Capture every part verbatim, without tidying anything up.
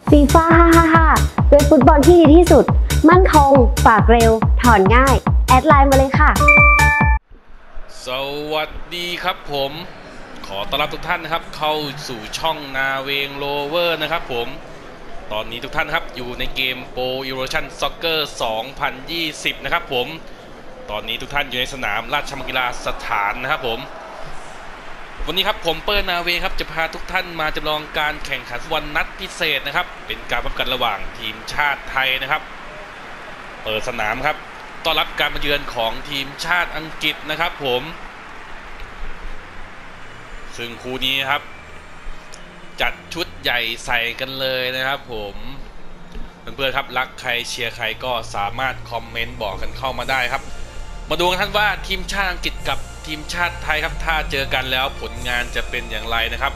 ฟีฟ่าฮ่าฮ่าฮ่าเว็บฟุตบอลที่ดีที่สุดมั่นคงฝากเร็วถอนง่ายแอดไลน์มาเลยค่ะสวัสดีครับผมขอต้อนรับทุกท่านนะครับเข้าสู่ช่องนาเวงโรเวอร์นะครับผมตอนนี้ทุกท่านครับอยู่ในเกม Pro Evolution Soccer สองพันยี่สิบนะครับผมตอนนี้ทุกท่านอยู่ในสนามราชมังคลาสถานนะครับผมวันนี้ครับผมเปิ้ลนาเวงครับจะพาทุกท่านมาจำลองการแข่งขันฟุตบอลนัดพิเศษนะครับเป็นการพบกันระหว่างทีมชาติไทยนะครับเปิดสนามครับต้อนรับการมาเยือนของทีมชาติอังกฤษนะครับผมซึ่งคู่นี้ครับจัดชุดใหญ่ใส่กันเลยนะครับผมเพื่อนๆครับรักใครเชียร์ใครก็สามารถคอมเมนต์บอกกันเข้ามาได้ครับมาดูกันท่านว่าทีมชาติอังกฤษกับทีมชาติไทยครับถ้าเจอกันแล้วผลงานจะเป็นอย่างไรนะครับ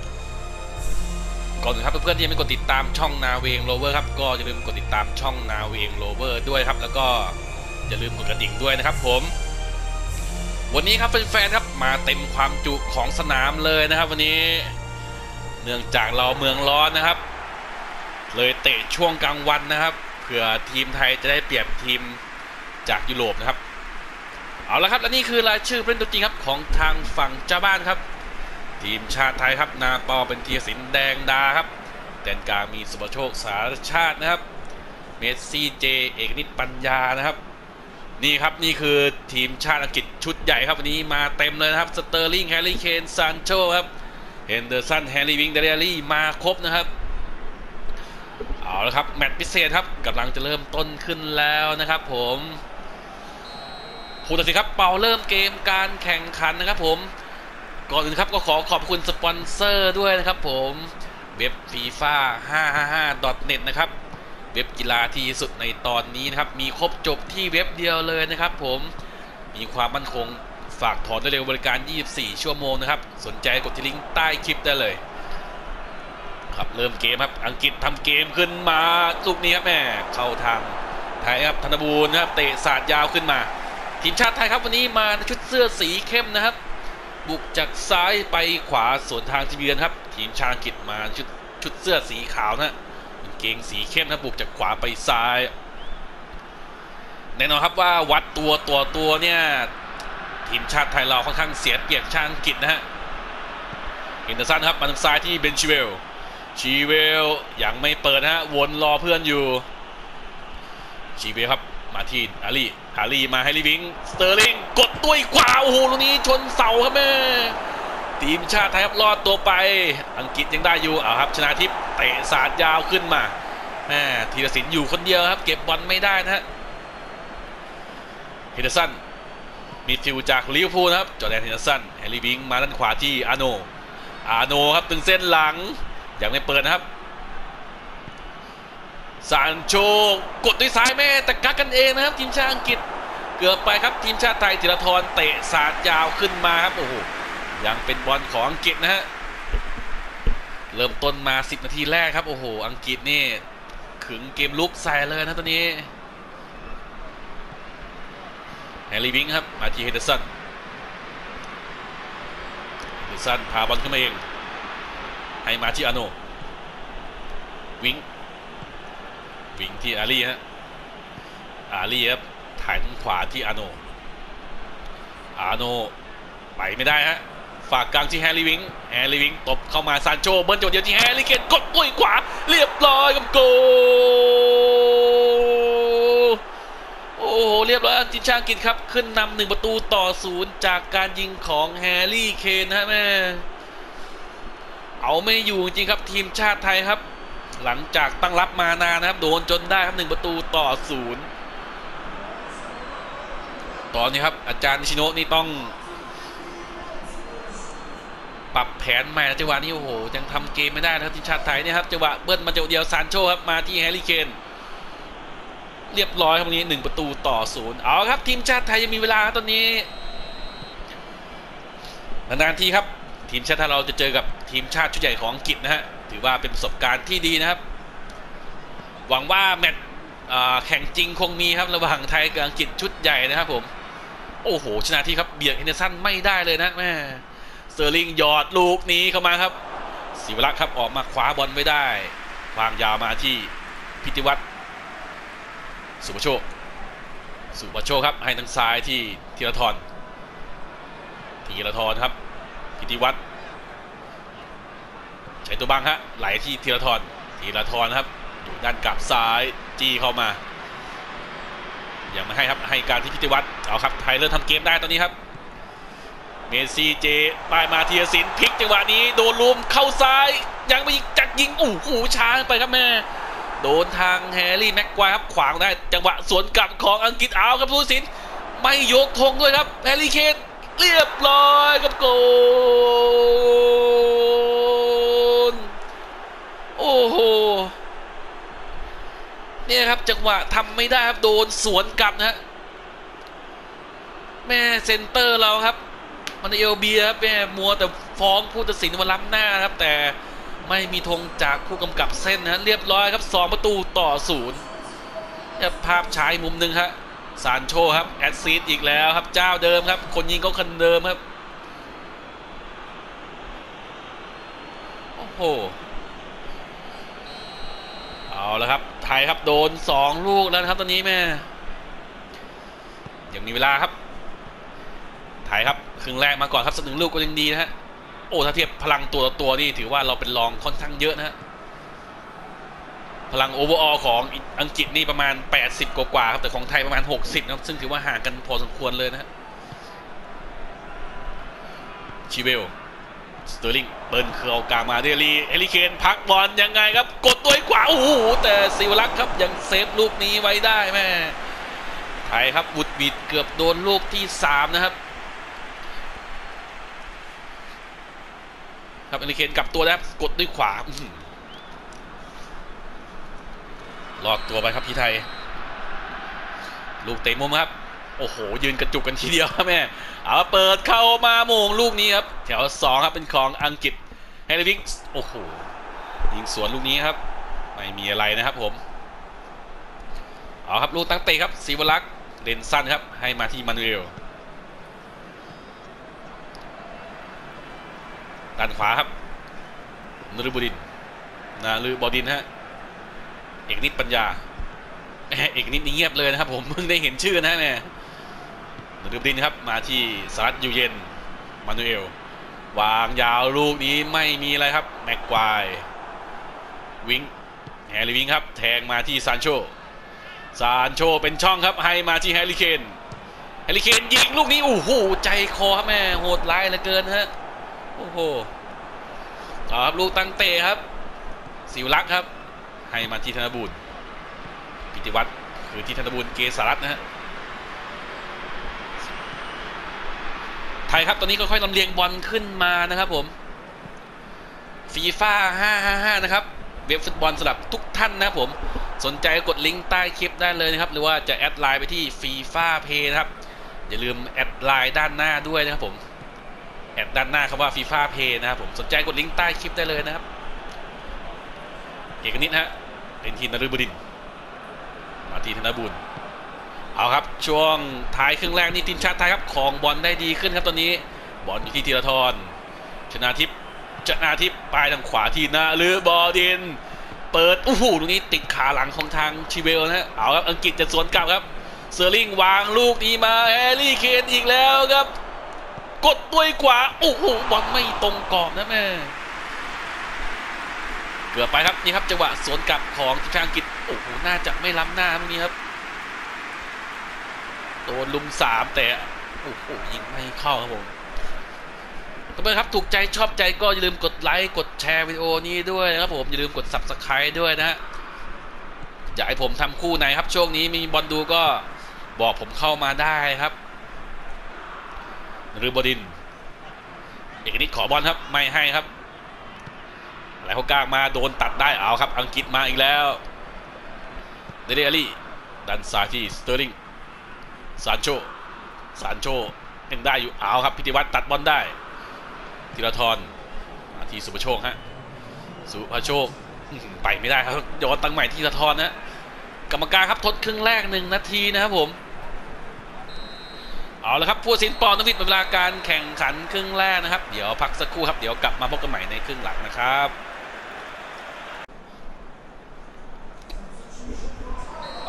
ก่อนอื่นครับเพื่อนๆที่ยังไม่กดติดตามช่องนาเวงโรเวอร์ครับก็อย่าลืมกดติดตามช่องนาเวงโรเวอร์ด้วยครับแล้วก็อย่าลืมกดกระดิ่งด้วยนะครับผมวันนี้ครับแฟนๆครับมาเต็มความจุของสนามเลยนะครับวันนี้เนื่องจากเราเมืองร้อนนะครับเลยเตะช่วงกลางวันนะครับเผื่อทีมไทยจะได้เปรียบทีมจากยุโรปนะครับเอาละครับและนี่คือรายชื่อผู้เล่นตัวจริงครับของทางฝั่งเจ้าบ้านครับทีมชาติไทยครับนาปอเป็นธีรศิลป์แดงดาครับแดนกลางมีสุภโชคสารชาตินะครับเมสซี่เจเอกนิตปัญญานะครับนี่ครับนี่คือทีมชาติอังกฤษชุดใหญ่ครับวันนี้มาเต็มเลยนะครับสเตอร์ลิงแฮร์รี่เคนซานโชครับเฮนเดอร์สันแฮร์รี่วิงเดเรลี่มาครบนะครับเอาละครับแมตช์พิเศษครับกำลังจะเริ่มต้นขึ้นแล้วนะครับผมผู้ตัดสินครับเป่าเริ่มเกมการแข่งขันนะครับผมก่อนอื่นครับก็ขอขอบคุณสปอนเซอร์ด้วยนะครับผมเว็บ ฟีฟ่า ห้าห้าห้า ดอท เน็ต นะครับเว็บกีฬาที่สุดในตอนนี้นะครับมีครบจบที่เว็บเดียวเลยนะครับผมมีความมั่นคงฝากถอนได้เร็วบริการยี่สิบสี่ชั่วโมงนะครับสนใจกดที่ลิงก์ใต้คลิปได้เลยครับเริ่มเกมครับอังกฤษทำเกมขึ้นมาลูกนี้ครับแม่เข้าทางไทยครับธนบูรณ์นะครับเตะสาดยาวขึ้นมาทีมชาติไทยครับวันนี้มาในชุดเสื้อสีเข้มนะครับบุกจากซ้ายไปขวาสวนทางทีมเยือนครับทีมชาติอังกฤษมาชุดชุดเสื้อสีขาวนะเกงสีเข้มนะบุกจากขวาไปซ้ายแน่นอนครับว่าวัดตัวตัวตัวเนี่ยทีมชาติไทยเราค่อนข้างเสียเปรียบชาติอังกฤษนะฮะเฮนเดอร์สันครับมาทางซ้ายที่เบนชิเวลชีเวลยังไม่เปิดนะฮะวนรอเพื่อนอยู่ชีเวลครับมาที่อาลีอาลีมาให้ลิวิงสเตอร์ลิงกดตุ้ยขวาโอ้โหลูกนี้ชนเสาครับแม่ทีมชาติไทยครับรอดตัวไปอังกฤษยังได้อยู่เอาครับชนะทิพย์เตะสาดยาวขึ้นมาแม่ธีรศิลป์อยู่คนเดียวครับเก็บบอลไม่ได้นะฮะเฮนเดอร์สันมีฟิวจากลิเวอร์พูลนะครับจอร์แดนเฮนเดอร์สันแฮร์รี่วิงมาด้านขวาที่อาโนอาโนครับตึงเส้นหลังยังไม่เปิดนะครับซานโชกดด้วยซ้ายแม่แต่กักกันเองนะครับทีมชาติอังกฤษเกือบไปครับทีมชาติไทยธีรทรเตะสาดยาวขึ้นมาครับโอ้โหยังเป็นบอลของอังกฤษนะฮะเริ่มต้นมาสิบนาทีแรกครับโอ้โหอังกฤษนี่ขึงเกมลุกใส่เลยนะตอนนี้แฮร์รี่วิงครับมาที่เฮนเดอร์สันเฮนเดอร์สันพาบอลขึ้นมาเองให้มาที่อาโนวิงวิงที่อาลีฮะอาลีครับถ่ายทางขวาที่อาโนอาโนไปไม่ได้ฮะฝากกลางที่แฮร์รี่วิงแฮร์รี่วิงตบเข้ามาซานโชเบิ้ลโจดเดียวที่แฮร์รี่เคนกดตุ้ยขวาเรียบร้อยกับโกโอ้โหเรียบร้อยทีมชาติอังกฤษครับขึ้นนำหนึ่งประตูต่อศูนย์จากการยิงของแฮร์รี่เคนนะแม่เอาไม่อยู่จริงครับทีมชาติไทยครับหลังจากตั้งรับมานานนะครับโดนจนได้ครับหนึ่งประตูต่อศูนย์ตอนนี้ครับอาจารย์นิชิโนะนี่ต้องปรับแผนใหม่จังหวะนี้โอ้โหยังทำเกมไม่ได้นะครับทีมชาติไทยเนี่ยครับจังหวะเบิ้ลมาเดียวซานโชครับมาที่แฮร์รี่เคนเรียบร้อยครับวันนี้หนึ่งประตูต่อศูนย์เอาครับทีมชาติไทยยังมีเวลาตอนนี้นานๆทีครับทีมชาติไทยเราจะเจอกับทีมชาติชุดใหญ่ของอังกฤษนะฮะถือว่าเป็นประสบการณ์ที่ดีนะครับหวังว่าแมตช์แข่งจริงคงมีครับระหว่างไทยกับอังกฤษชุดใหญ่นะครับผมโอ้โหชนะที่ครับเบียดเฮนเดอร์สันไม่ได้เลยนะแม่สเตอร์ลิงหยอดลูกนี้เข้ามาครับศิวรักษ์ครับออกมาคว้าบอลไม่ได้วางยาวมาที่พิติวัฒน์สุภโชคสุภโชคครับให้ทางซ้ายที่ธีรทรธีรทรครับพิติวัฒน์ใช้ตัวบังฮะไหลที่ธีรทรธีรทรครับอยู่ด้านกลับซ้ายจี้เข้ามายังไม่ให้ครับให้การที่พิติวัฒน์เอาครับไทยเริ่มทำเกมได้ตอนนี้ครับเมสซี่เจป้ายมาธีรศิลป์พลิกจังหวะนี้โดนลุมเข้าซ้ายยังไม่จักยิงโอ้โหช้าไปครับแม่โดนทางแฮร์รี่แม็กควายครับขวางได้จังหวะสวนกลับของอังกฤษเอาครับผู้ตัดสินไม่ยกธงด้วยครับแฮร์รี่เคนเรียบร้อยครับโกลโอ้โหเนี่ยครับจังหวะทำไม่ได้ครับโดนสวนกลับนะฮะแม่เซนเตอร์เราครับมันเอลเบียครับแม่มัวแต่ฟ้องผู้ตัดสินมาล้ำหน้าครับแต่ไม่มีธงจากผู้กำกับเส้นนะเรียบร้อยครับสองประตูต่อศูนย์ภาพฉายมุมหนึ่งครับซานโชครับแอดซีดอีกแล้วครับเจ้าเดิมครับคนยิงก็คนเดิมครับโอ้โหเอาละครับไทยครับโดนสองลูกแล้วครับตอนนี้แม่ยังมีเวลาครับไทยครับครึ่งแรกมาก่อนครับสักหนึ่งลูกก็ยังดีนะฮะโอ้ถ้าเทียบพลังตัวต่อตัวนี่ถือว่าเราเป็นรองค่อนข้างเยอะนะฮะพลังโอเวอร์ออลของอังกฤษนี่ประมาณแปดสิบกว่าๆครับแต่ของไทยประมาณหกสิบนะครับซึ่งถือว่าห่างกันพอสมควรเลยนะฮะชิเวลสเตอร์ลิงเปิลเคอร์กามาเดลีเฮลิเคนพักบอลยังไงครับกดตัวขวาโอ้โหแต่ศิวรักษ์ครับยังเซฟลูกนี้ไว้ได้แม่ไทยครับบุดบิดเกือบโดนลูกที่สามนะครับครับเฮลิเคนกลับตัวแล้วกดด้วยขวาหลอดตัวไปครับที่ไทยลูกเตะมุมครับโอ้โหยืนกระจุกกันทีเดียวครับแม่เอาเปิดเข้ามาโมงลูกนี้ครับแถวสองครับเป็นของอังกฤษเฮลิวิกโอ้โหยิงสวนลูกนี้ครับไม่มีอะไรนะครับผมเอาครับลูกตั้งเตะครับศิวรักษ์เล่นสั้นครับให้มาที่มานูเอลด้านขวาครับนฤบดินนาลือบดินฮะเอกนิดปัญญาเอกนิดนี่เงียบเลยนะครับผมเพิ่งได้เห็นชื่อนะเนี่ยนฤบดินครับมาที่สลัดยูเยนมานูเอลวางยาวลูกนี้ไม่มีอะไรครับแม็กควายวิงแฮร์รี่วิงครับแทงมาที่ซานโชซานโชเป็นช่องครับให้มาที่แฮร์รี่เคนแฮร์รี่เคนยิงลูกนี้โอ้โหใจคอครับแม่โหดร้ายเหลือเกินฮะโอ้โหเอาครับลูกตั้งเตะครับศิวรักษ์ครับให้มาที่ธนบูรณ์พิติวัฒน์คือที่ธนบูรณ์เกษรัตน์นะฮะไทยครับตอนนี้ค่อยๆลำเลียงบอลขึ้นมานะครับผมฟีฟ่าห้าห้าห้านะครับเว็บฟุตบอลสำหรับทุกท่านนะครับผมสนใจกดลิงก์ใต้คลิปได้เลยนะครับหรือว่าจะแอดไลน์ไปที่ฟีฟ่าเพย์นะครับอย่าลืมแอดไลน์ด้านหน้าด้วยนะครับผมแอดด้านหน้าคำว่าฟีฟ่าเพย์นะครับผมสนใจกดลิงก์ใต้คลิปได้เลยนะครับเอกนิดฮะเป็นทีมนฤบดินมาทีธนบุญเอาครับช่วงท้ายครึ่งแรกนี่ทีมชาติไทยครับของบอลได้ดีขึ้นครับตอนนี้บอลอยู่ที่ธีรทรชนาทิพย์ชนาทิพย์ปลายทางขวาที่นาลือบดินเปิดโอ้โหตรงนี้ติดขาหลังของทางชิเวลนะเอาครับอังกฤษจะสวนกลับครับเซอร์ลิงวางลูกนี้มาแฮร์รี่เคนอีกแล้วครับกดด้วยขวาโอ้โหบอลไม่ตรงกรอบนะแม่เกือบไปครับนี่ครับจังหวะสวนกลับของทีมชาติอังกฤษโอ้โหน่าจะไม่ล้ำหน้าตรงนี้ครับโดนลุมสามแต่โอ้โหยิงไม่เข้าครับผมทุกท่านครับถูกใจชอบใจก็อย่าลืมกดไลค์กดแชร์วิดีโอนี้ด้วยนะครับผมอย่าลืมกด ซับสไครบ์ ด้วยนะฮะอยากให้ผมทำคู่ไหนครับช่วงนี้มีบอลดูก็บอกผมเข้ามาได้ครับนฤบดินเอกนิดขอบอลครับไม่ให้ครับอะไรเขากล้ามาโดนตัดได้เอาครับอังกฤษมาอีกแล้วเดเดอรี่ดันซ้ายที่สเตอร์ลิงซานโชซานโชยังได้อยู่เอาครับพิติวัฒน์ตัดบอลได้ธีรทรมาที่สุภโชคฮะสุภโชคไปไม่ได้ครับย้อนตั้งใหม่ธีรทรนะกรรมการครับทดครึ่งแรกหนึ่งนาทีนะครับผมเอาละครับผู้ตัดสินปอนต้องผิดเวลาการแข่งขันครึ่งแรกนะครับเดี๋ยวพักสักครู่ครับเดี๋ยวกลับมาพบกันใหม่ในครึ่งหลังนะครับ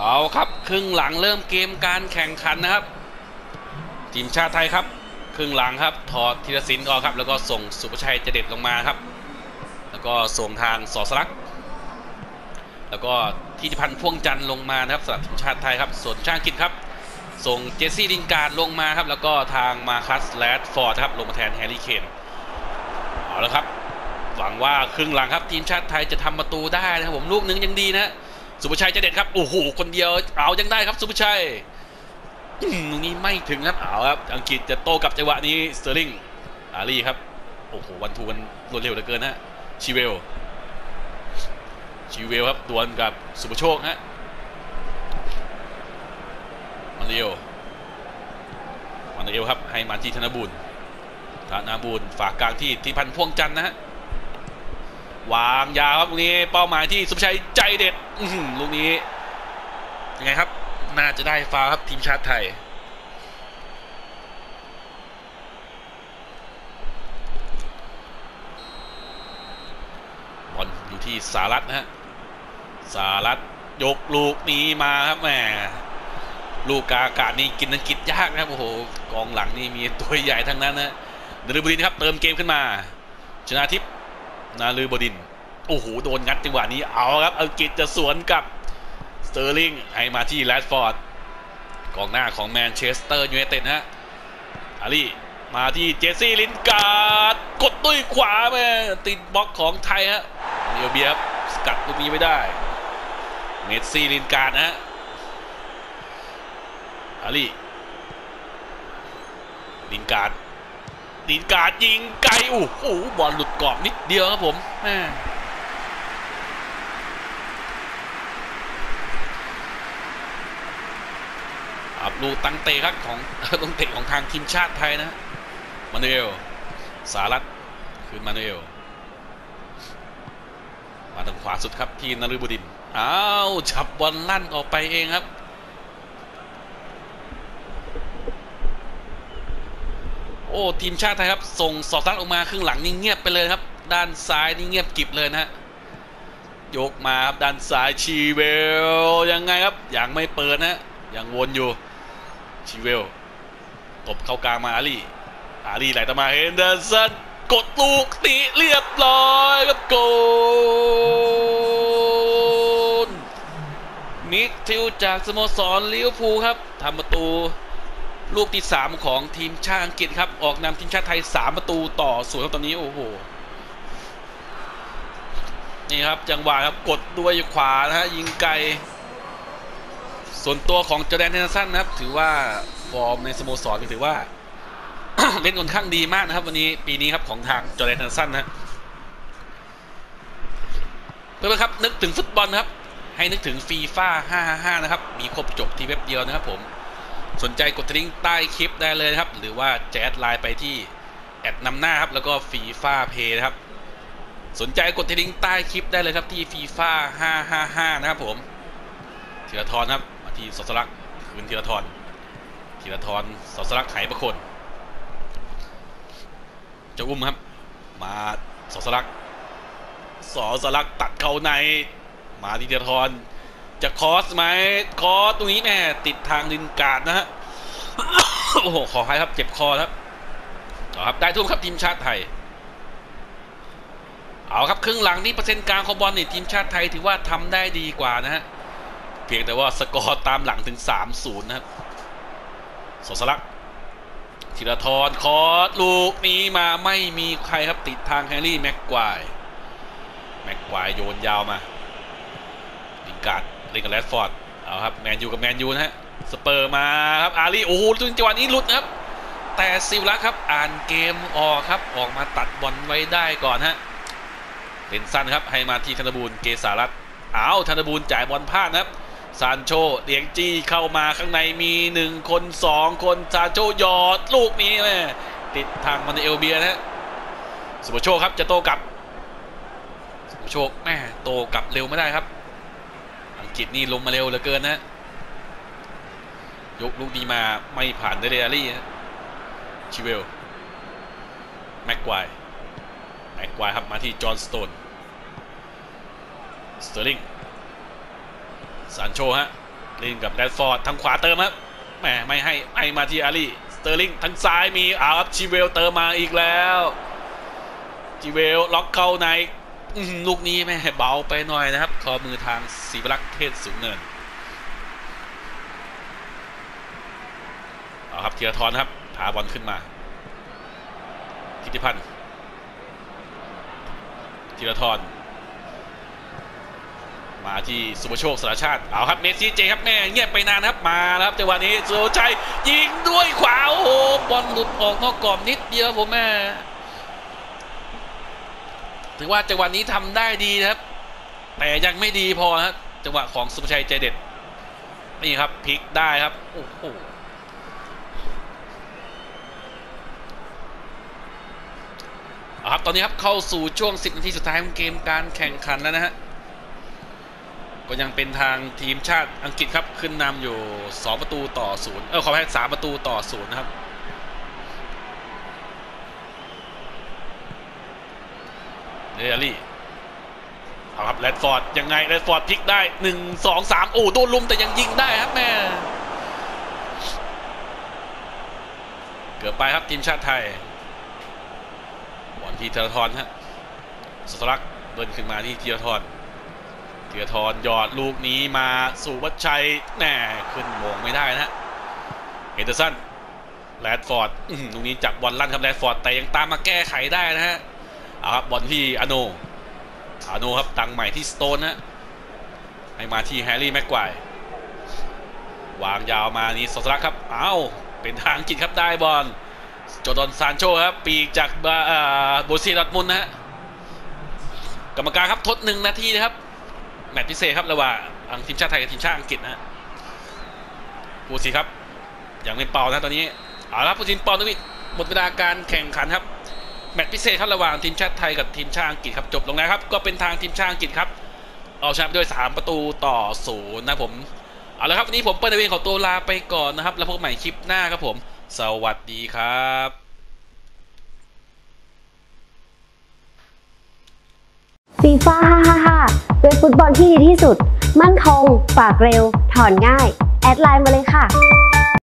เอาครับครึ่งหลังเริ่มเกมการแข่งขันนะครับทีมชาติไทยครับครึ่งหลังครับถอดธีรศิลป์ออกครับแล้วก็ส่งสุภชัยเจเด็ดลงมาครับแล้วก็ส่งทางสอสลักแล้วก็ทิติพันธ์พ่วงจันทร์ลงมานะครับสำหรับทีมชาติไทยครับส่วนชาติอังกฤษครับส่งเจสซี่ลินการ์ดลงมาครับแล้วก็ทางมาคัสแรดฟอร์ดครับลงมาแทนแฮร์รี่เคนเอาละครับหวังว่าครึ่งหลังครับทีมชาติไทยจะทำประตูได้นะครับผมลูกนึงยังดีนะสุภชัยเจเด็ดครับโอ้โหคนเดียวเอายังได้ครับสุภชัยตรงนี้ไม่ถึงครับเอาครับอังกฤษจะโต้กับจังหวะนี้สเตอร์ลิงอารีครับโอ้โหวันทูกันรวดเร็วเหลือเกินฮะชิเวลชิเวลครับดวลกับสุภโชคฮะมาเร็วมาเร็วครับให้มาที่ธนบูรณ์ธนบูรณ์ฝากกลางที่ทิพันธ์พ่วงจันทร์นะฮะวางยาวครับลูกนี้เป้าหมายที่สุภชัยใจเด็ดลูกนี้ยังไงครับน่าจะได้ฟาวครับทีมชาติไทยบอลอยู่ที่สารัตนะฮะสารัตยกลูกนี้มาครับแหมลูกกาอากาศนี่กินนังกินยากนะครับโอ้โหกองหลังนี่มีตัวใหญ่ทั้งนั้นนะนฤบดินครับเติมเกมขึ้นมาชนาทิพย์นาลือบดินโอ้โหโดนงัดจังหวะนี้เอาครับอังกฤษจะสวนกับสเตอร์ลิงให้มาที่แรดฟอร์ดกองหน้าของแมนเชสเตอร์ยูไนเต็ดฮะอาลีมาที่เจสซี่ลินการ์ดกดด้วยขวาไปติดบล็อกของไทยฮะเนียวเบียร์สกัดลูกนี้ไม่ได้เมสซี่ลินการ์ดนะฮะอาลีลินการ์ดลินการ์ดยิงไกลโอ้โหบอลหลุดกรอบนิดเดียวครับผมแม่อับลูตั้งเตะครับของตั้งเตะของทางทีมชาติไทยนะมานูเอลสารัตคืนมานูเอลมาทางขวาสุดครับที่นฤบดินอ้าวจับบอลลั่นออกไปเองครับโอ้ทีมชาติไทยครับส่งสอดซัดออกมาครึ่งหลังนี่เงียบไปเลยครับด้านซ้ายนี่เงียบกิบเลยนะยกมาครับด้านซ้ายชีเวลยังไงครับยังไม่เปิดนะยังวนอยู่ชีเวลตบเข้ากลางมาอาลีอาลีไหลต่อมาเฮนเดอร์สันกดลูกตีเรียบร้อยครับโกลมิดฟิลด์จากสโมสรลิเวอร์พูลครับทำประตูลูกที่สามของทีมชาติอังกฤษครับออกนำทีมชาติไทยสามประตูต่อศูนย์ครับตอนนี้โอ้โหนี่ครับจังหวะครับกดด้วยขวานะฮะยิงไกลส่วนตัวของจอร์แดน เฮนเดอร์สันนะครับถือว่าฟอร์มในสโมสรถือว่า เล่นค่อนข้างดีมากนะครับวันนี้ปีนี้ครับของทางจอร์แดน เฮนเดอร์สันนะเพื่อนๆครับนึกถึงฟุตบอลนะครับให้นึกถึงฟีฟ่าห้าห้าห้านะครับมีครบจบที่เว็บเดียวนะครับผมสนใจกดลิงก์ใต้คลิปได้เลยครับหรือว่าแอดไลน์ไปที่แอดนำหน้าครับแล้วก็ฟีฟ่าเพย์นะครับสนใจกดลิงก์ใต้คลิปได้เลยครับที่ฟีฟ่าห้าห้าห้านะครับผมธีรทรครับมาที่สอสลักคืนธีรทรธีรทรสอสลักไหประคนจะอุ้มครับมาสอสลักสอสลักตัดเข้าในมาที่ธีรทรจะคอสไหมคอสตรงนี้แม่ติดทางลินการ์ดนะฮะ โอ้โหขอให้ครับเจ็บคอครับเอาครับได้ทุ่มครับทีมชาติไทยเอาครับครึ่งหลังนี้เปอร์เซ็นต์การของบอลนี่ทีมชาติไทยถือว่าทำได้ดีกว่านะฮะเพียงแต่ว่าสกอร์ตามหลังถึง สามศูนย์ นะครับสอสลักธีรทรคอสลูกนี้มาไม่มีใครครับติดทางแฮร์รี่แม็กควายแม็กควายโยนยาวมาลินการ์ดเล่นกับแรดฟอร์ดเอาครับแมนยูกับแมนยูนะฮะสเปอร์มาครับอารีโอ้โหจังหวะนี้หลุดนะครับแต่ซิลลักครับอ่านเกมออกครับออกมาตัดบอลไว้ได้ก่อนฮะเล่นสั้นครับให้มาที่ธนบูรณ์เกษารัตน์อ้าวธนบูรณ์จ่ายบอลพลาดนะครับซานโชเดียงจี้เข้ามาข้างในมีหนึ่งคนสองคนซานโชหยอดลูกนี้แม่ติดทางมันเอลเบียนะฮะสุภโชคครับจะโต้กลับสุภโชคแม่โต้กลับเร็วไม่ได้ครับอังกฤษนี่ลงมาเร็วเหลือเกินนะยกลูกนี้มาไม่ผ่านเดเรลี่ชิเวลแม็กควายแม็กควายครับมาที่จอห์นสโตนสเตอร์ลิงซานโชฮะเล่นกับแรดฟอร์ดทางขวาเติมครับแหมไม่ให้ให้มาที่อารีสเตอร์ลิงทางซ้ายมีอาร์ชิเวลเติมมาอีกแล้วชิเวลล็อกเข้าในลูกนี้แม่เบาไปหน่อยนะครับคอมือทางศิวรักษ์เทศสูงเนินเอาครับธีรทรครับพาบอลขึ้นมากิติพันธ์ธีรทรมาที่สุภโชคสารชาติเอาครับเมสซี่เจครับแม่เงียบไปนานครับมาแล้วครับจังหวะนี้สุชัยยิงด้วยขวาโอ้โหบอลหลุดออกนอกกรอบนิดเดียวผมแม่ถือว่าจังหวะนี้ทำได้ดีนะครับแต่ยังไม่ดีพอครับจังหวะของสุภชัยใจเด็ดนี่ครับพลิกได้ครับโอ้โหครับตอนนี้ครับเข้าสู่ช่วงสิบนาทีสุดท้ายของเกมการแข่งขันแล้วนะฮะก็ยังเป็นทางทีมชาติอังกฤษครับขึ้นนำอยู่สองประตูต่อศูนย์เออขอให้สามประตูต่อศูนย์นะครับเดลี่เอาครับแรดฟอร์ดยังไงแรดฟอร์ดพลิกได้หนึ่งสองสามโอ้โดนลุมแต่ยังยิงได้ครับแม่เกือบไปครับทีมชาติไทยบอลที่ธีรทรฮะสุสรักษ์เดินขึ้นมาที่ธีรทรธีรทรหยอดลูกนี้มาสู่วัชชัยแน่ขึ้นโมงไม่ได้นะฮะเฮนเดอร์สันแรดฟอร์ดลูกนี้จับบอลลั่นครับแรดฟอร์ดแต่ยังตามมาแก้ไขได้นะฮะเอาครับบอลที่อาโนอาโนครับตังใหม่ที่สโตนนะให้มาที่แฮร์รี่แม็กไกวร์วางยาวมานี่สุสรักษ์ครับอ้าวเป็นทางอังกฤษครับได้บอลโจดอนซานโชครับปีกจากโบเซียดอร์ทมุนด์นะฮะกรรมการครับทดหนึ่งนาทีนะครับแมตช์พิเศษครับระหว่างทีมชาติไทยกับทีมชาติอังกฤษนะผู้สิครับอย่างเป็นเป่านะตอนนี้เอาละผู้สินเป่านุวิหมดเวลาการแข่งขันครับแมตช์พิเศษครับระหว่างทีมชาติไทยกับทีมชาติอังกฤษครับจบลงแล้วครับก็เป็นทางทีมชาติอังกฤษครับเอาชนะด้วยสามประตูต่อศูนย์นะผมเอาละครับวันนี้ผมเปิ้ลนเวงขอตัวลาไปก่อนนะครับแล้วพบกันใหม่คลิปหน้าครับผมสวัสดีครับฟีฟ่าห้าห้าห้าเป็นฟุตบอลที่ดีที่สุดมั่นคงฝากเร็วถอนง่ายแอดไลน์มาเลยค่ะ